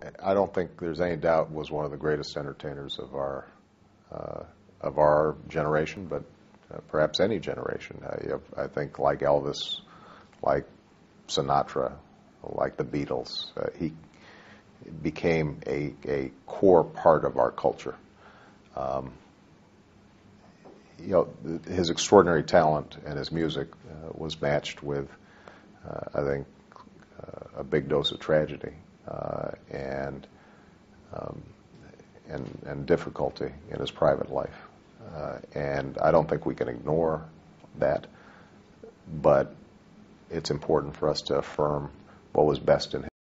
I don't think there's any doubt was one of the greatest entertainers of our generation, but perhaps any generation. I think like Elvis, like Sinatra, like the Beatles, he became a core part of our culture. You know, his extraordinary talent and his music was matched with, I think, a big dose of tragedy and difficulty in his private life. And I don't think we can ignore that, but it's important for us to affirm what was best in him.